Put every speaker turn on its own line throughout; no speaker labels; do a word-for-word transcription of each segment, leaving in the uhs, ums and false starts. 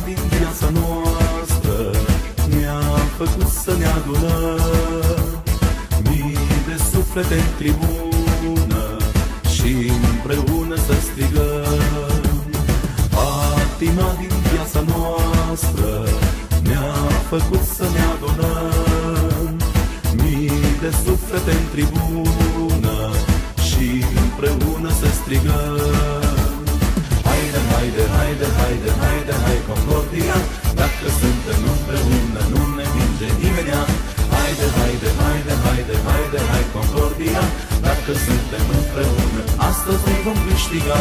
din viața noastră ne-a făcut să ne adunăm. Mii de suflete în tribună și împreună să strigăm. Patima din viața noastră ne-a făcut să ne adunăm. Mii de suflete în tribună și împreună să strigăm. Haide, haide, haide, haide, haide, hai Concordia, dacă suntem împreună nu ne vinge nimenea. Haide, haide, haide, haide, haide, hai Concordia, dacă suntem împreună astăzi noi vom câștiga.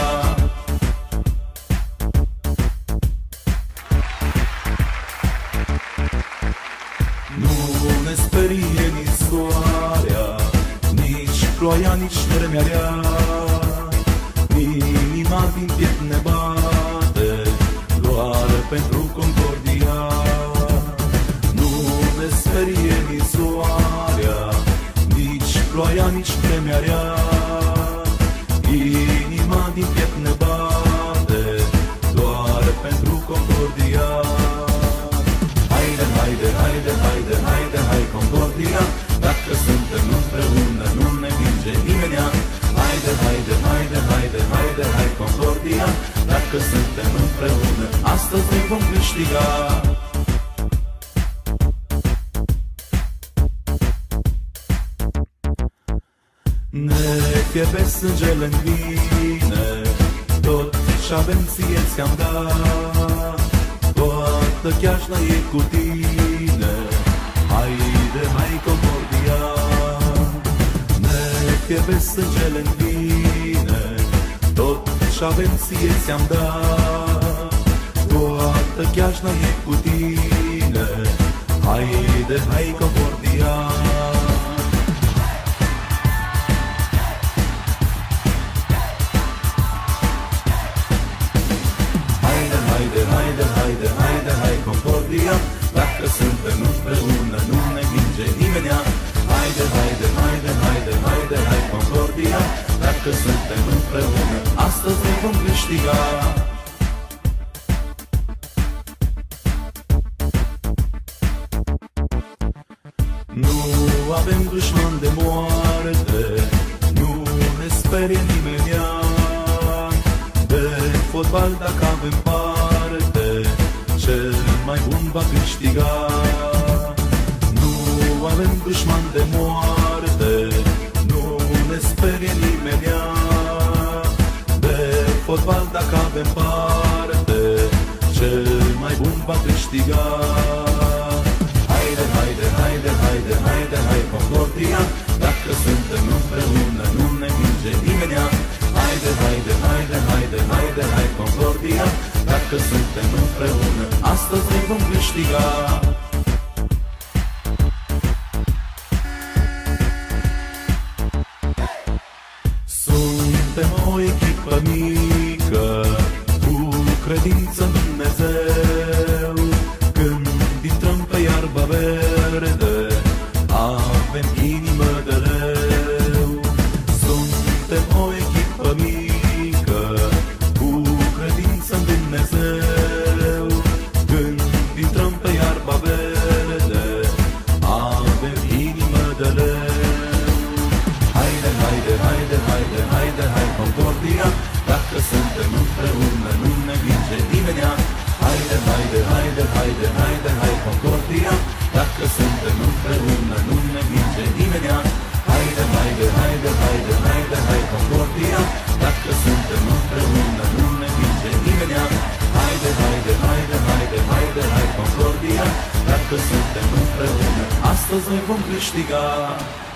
Nu ne sperie nici soarea, nici ploaia, nici vremea rea. Inima din piept ne bate doar pentru Concordia. Nu ne sperie nici soarea, nici ploaia, nici vremea rea. Inima din piept ne bate doar pentru Concordia. Haide, haide, haide, haide, haide, hai Concordia, dacă suntem împreună nu ne vinge nimenea. Haide, haide, haide, haide, haide, hai Concordia, dacă suntem împreună astăzi noi vom câștiga. Ne fierbe sângele-n vine, tot ce-avem ție ți-am dat. Toată cheașna e cu tine, haide, hai Concordia. Ne fierbe sângele-n vine, tot ce-avem ție ți-am dat. Toată cheașna e cu tine, haide, hai Concordia. Haide, haide, haide, haide, haide, hai Concordia, dacă suntem împreună nu ne vinge nimenea. Haide, haide, haide, haide, haide, hai Concordia, dacă suntem împreună astăzi noi vom câștiga. Nu avem dușman de moarte, nu ne sperie nimenea. De fotbal dacă avem parte, cel mai bun va câștiga. Nu avem dușman de moarte, nu ne sperie nimenea. De fotbal dacă avem parte, cel mai bun va câștiga. Haide, haide, haide, haide, haide, hai Concordia, dacă suntem împreună nu ne vinge nimenea. Haide, haide, haide, haide, haide, hai Concordia, dacă suntem împreună astăzi noi vom câștiga. Suntem o echipă mică, cu credință în Dumnezeu. Când intrăm pe iarba verde, avem inimă de leu. Suntem o echipă mică, cu credință în Dumnezeu. Când intrăm pe iarba verde, avem inimă de leu. Haide, haide, haide, haide, haide, hai Concordia, dacă suntem împreună nu ne vinge nimenea. Haide, haide, haide, haide, haide, hai Concordia, dacă suntem împreună nu ne vinge nimenea. Haide, haide, haide, haide, haide, hai Concordia, dacă suntem împreună nu ne vinge nimenea. Haide, haide, haide, haide, haide, hai Concordia, dacă suntem împreună astăzi noi vom câștiga.